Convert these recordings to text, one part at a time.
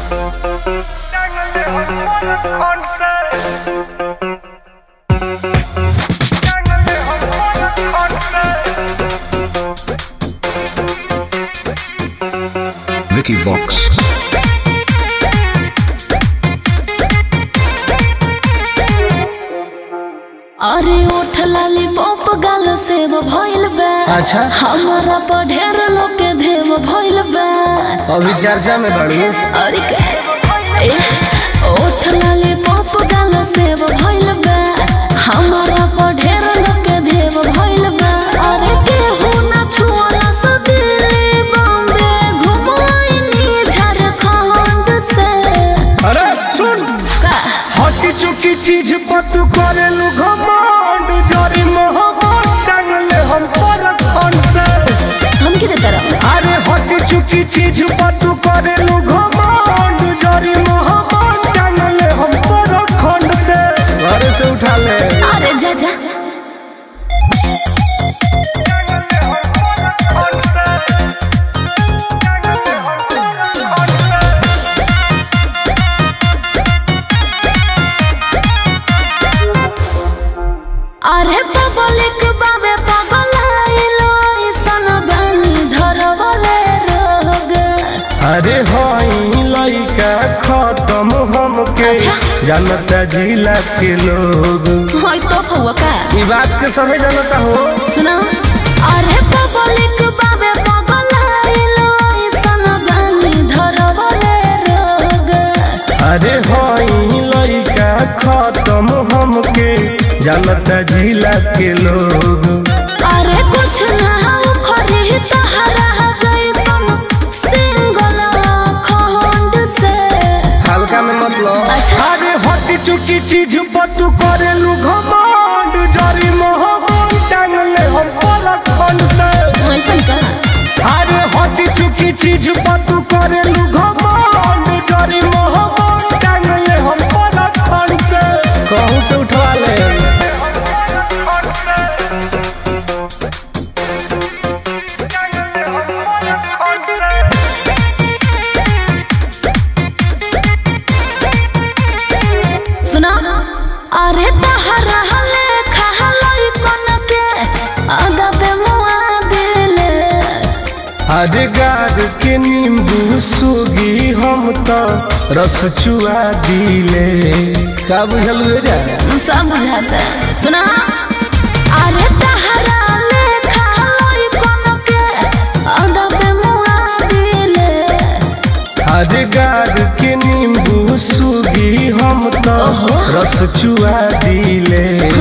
Vicky Vox. अरे उठ लाली पॉप गाल से वो भइल बा। अच्छा हमारा पर ढेर लोग के देव भइल बा। अभी चर्चा में बढ़ी। अरे उठ लाली पॉप गाल से वो भइल बा। हमारा पर ढेर लोग के देव भइल बा। अरे केहू ना छुअला से दिल्ली बॉम्बे घुमाइनी झारखंड से। अरे सुन का हटी चुकी चीज पर तू करेलू घमंड जोरी मोहब्बत टांगले हम परखंड से। हम की तरह अरे हटी चुकी चीज पर तू करेलू घमंड जोरी मोहब्बत टांगले हम परखंड से। घर से उठा ले। अरे जा जा अरे पब्लिक बाबे पगलाइलो ऐसन बानी धरवले रोग। अरे हई लइका खत्म हमके जानता जिला के लोग। होय तो फुआ का ई बात के समय जानता हो। सुनो अरे पब्लिक बाबे पगलाइलो ऐसन बानी धरवले रोग। अरे हई लइका खत्म हमके जानता जिला के लोग। अरे कुछ ना हो खरी तहरा जैसन सिंगल खंड से। हल्का में मतलब अच्छा। अरे हटी चुकी चीज पर तू करेलू घमंड जोरी मोहब्बत टांगले हम परखंड से। वैसन का अरे हटी चुकी चीज पर तू करेलू घमंड जोरी मोहब्बत टांगले हम परखंड से। कहूं से उठवा ले। सुना अरे तहरा हले खहलई कोन के आगा पे मुआ दिले। अरे गार के नींबू सूगी हम तो रस चुआ दिले। का बुझल जा सब बुझाता सुना अरे तहरा ले खहलई कोन के आगा पे मुआ दिले। अरे गार के नींबू सूगी हम तो रस चुआ दिले।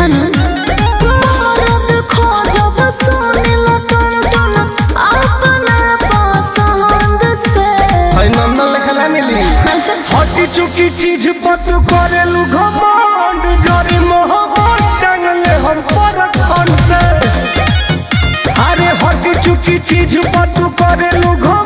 मरद खोजब सुनिल टन टन अपना पसंद से। भाई नंदन लिखला मिली। अच्छा हटी चुकी चीज पर तू करेलू घमंड जोरी मोहब्बत टांगले हम परखंड से। अरे हटी चुकी चीज पर तू करेलू घमंड